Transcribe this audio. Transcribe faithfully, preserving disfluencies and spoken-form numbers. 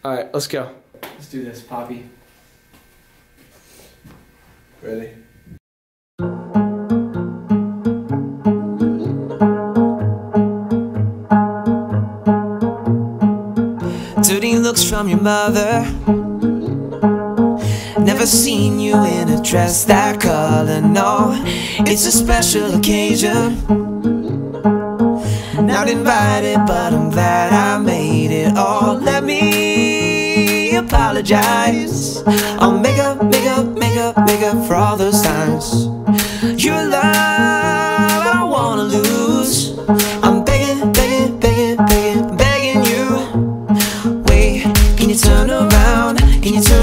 Alright, let's go. Let's do this, Poppy. Ready? Dirty looks from your mother. Never seen you in a dress that color, no. It's a special occasion. Not invited, but I'm glad I made it. Oh, let me apologize. I'll make up, make up, make up, make up for all those times. Your love I don't wanna lose. I'm begging, begging, begging, begging, begging you. Wait, can you turn around? Can you turn